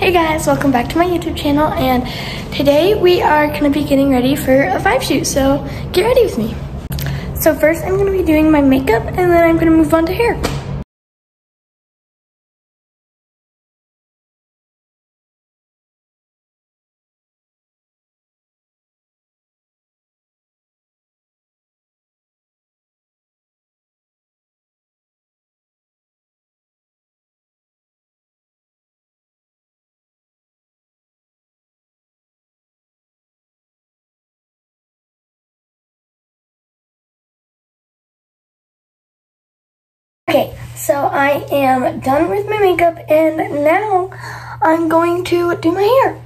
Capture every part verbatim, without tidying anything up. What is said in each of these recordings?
Hey guys, welcome back to my YouTube channel, and today we are going to be getting ready for a Vibe shoot, so get ready with me. So first I'm going to be doing my makeup, and then I'm going to move on to hair. Okay, so I am done with my makeup, and now I'm going to do my hair.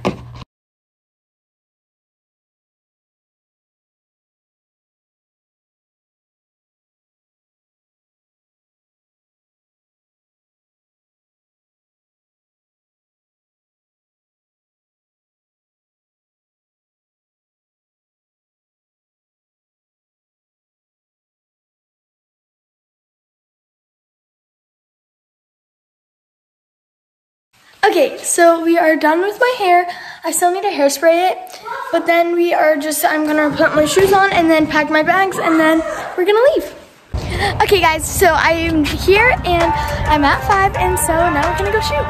Okay, so we are done with my hair. I still need to hairspray it, but then we are just, I'm gonna put my shoes on and then pack my bags, and then we're gonna leave. Okay guys, so I'm here and I'm at five, and so now we're gonna go shoot.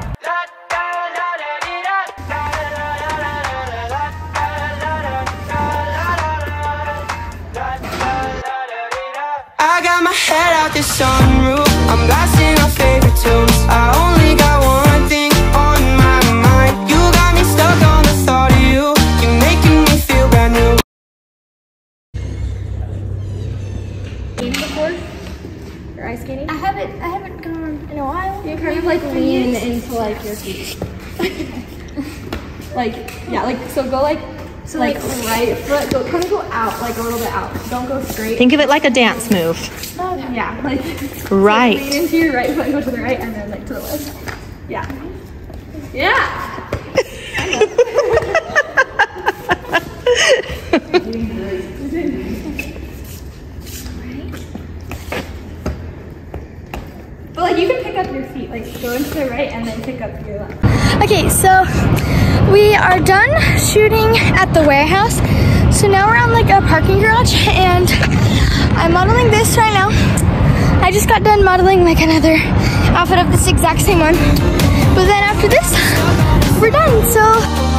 I got my head out the sunroof, I'm blasting our favorite tunes. I only got one thing on my mind. You got me stuck on the thought of you. You're making me feel brand new. Skating before? Or ice skating? I haven't, I haven't gone in a while. You kind of like lean into like your feet. Like, yeah, like, so go like, so like, like right foot, go kind of go out, like a little bit out. Don't go straight. Think of it like a dance move. Oh, yeah, like, right. So lean into your right foot, go to the right, and then like to the left. Yeah. Yeah. But like you can pick up your feet, like go into the right and then pick up your left. Okay, so we are done shooting at the warehouse. So now we're on like a parking garage, and I'm modeling this right now. I just got done modeling like another outfit of this exact same one. But then after this, we're done. So